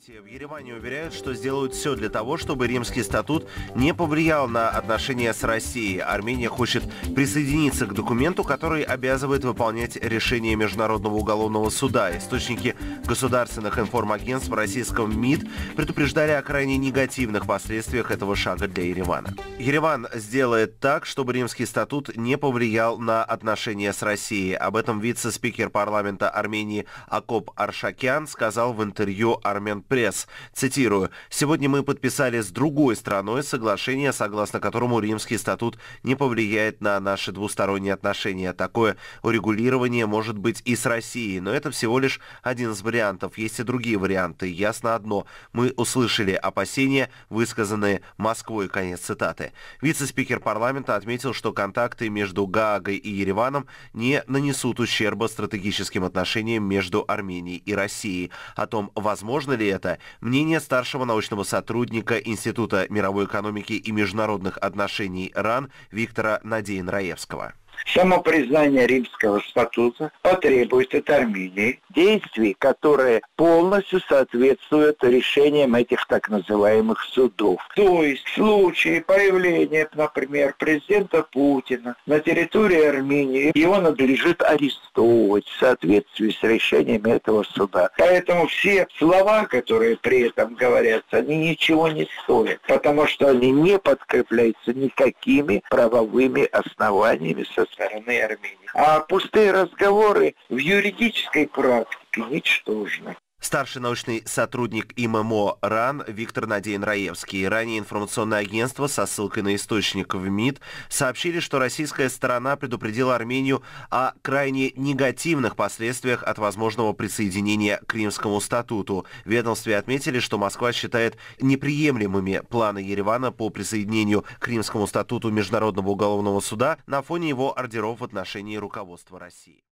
В Ереване уверяют, что сделают все для того, чтобы Римский статут не повлиял на отношения с Россией. Армения хочет присоединиться к документу, который обязывает выполнять решения Международного уголовного суда. Источники государственных информагентств российского МИД предупреждали о крайне негативных последствиях этого шага для Еревана. Ереван сделает так, чтобы Римский статут не повлиял на отношения с Россией. Об этом вице-спикер парламента Армении Акоп Аршакян сказал в интервью «Армен Пресс». Цитирую: «Сегодня мы подписали с другой страной соглашение, согласно которому Римский статут не повлияет на наши двусторонние отношения. Такое урегулирование может быть и с Россией, но это всего лишь один из вариантов. Есть и другие варианты. Ясно одно. Мы услышали опасения, высказанные Москвой». Конец цитаты. Вице-спикер парламента отметил, что контакты между Гаагой и Ереваном не нанесут ущерба стратегическим отношениям между Арменией и Россией. О том, возможно ли это, мнение старшего научного сотрудника Института мировой экономики и международных отношений РАН Виктора Надеин-Раевского. Само признание Римского статута потребует от Армении действий, которые полностью соответствуют решениям этих так называемых судов. То есть в случае появления, например, президента Путина на территории Армении, его надлежит арестовывать в соответствии с решениями этого суда. Поэтому все слова, которые при этом говорятся, они ничего не стоят, потому что они не подкрепляются никакими правовыми основаниями со стороны Армении. А пустые разговоры в юридической практике ничтожны. Старший научный сотрудник ИММО РАН Виктор Надеин-Раевский. Ранее информационное агентство со ссылкой на источник в МИД сообщили, что российская сторона предупредила Армению о крайне негативных последствиях от возможного присоединения к Римскому статуту. В ведомстве отметили, что Москва считает неприемлемыми планы Еревана по присоединению к Римскому статуту Международного уголовного суда на фоне его ордеров в отношении руководства России.